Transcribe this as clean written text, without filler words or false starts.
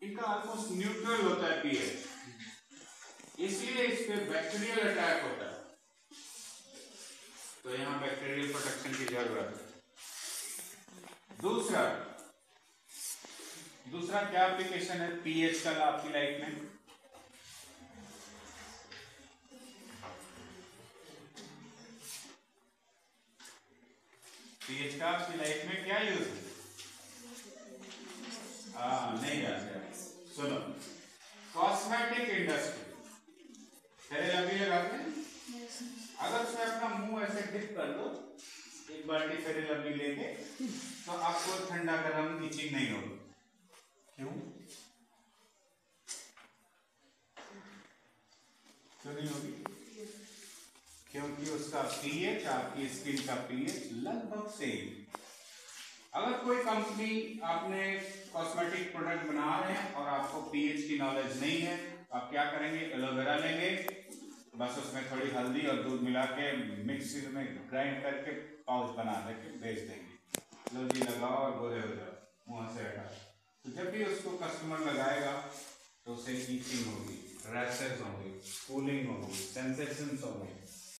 इनका almost neutral होता है पीएच, इसलिए इस पे बैक्टीरियल अटैक होता है, तो यहां बैक्टीरियल प्रोटेक्शन की जरूरत है। दूसरा क्या एप्लीकेशन है पीएच का आपकी लाइफ में? पीएच का आपकी लाइफ में क्या यूज है? नहीं याद है। सुनो, कॉस्मेटिक इंडस्ट्री फेयर लवली लगाते हैं, अगर उसमें अपना मुंह ऐसे डिप कर दो एक बाल्टी फेयर लवली लेके, तो आपको ठंडा गरम इचिंग नहीं होगी। क्यों नहीं होगी? क्योंकि उसका पीएच आपकी स्किन का पीएच लगभग सेम। अगर कोई कंपनी आपने कॉस्मेटिक प्रोडक्ट बना रहे हैं और आपको पीएच की नॉलेज नहीं है, आप क्या करेंगे? एलोवेरा लेंगे, बस उसमें थोड़ी हल्दी और दूध मिला के मिक्सी में ग्राइंड करके पाउच बना देके बेच देंगे, लो जी लगाओ और गोरे हो जाओ, मुंह से हटा। तो जब भी उसको कस्टमर लगाएगा तो उसे ईचिंग होगी, रैशेस होंगे, कूलिंग होगी, सेंसेशंस होंगे,